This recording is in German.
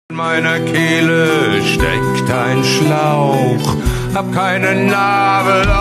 In meiner Kehle steckt ein Schlauch, hab keinen Nabel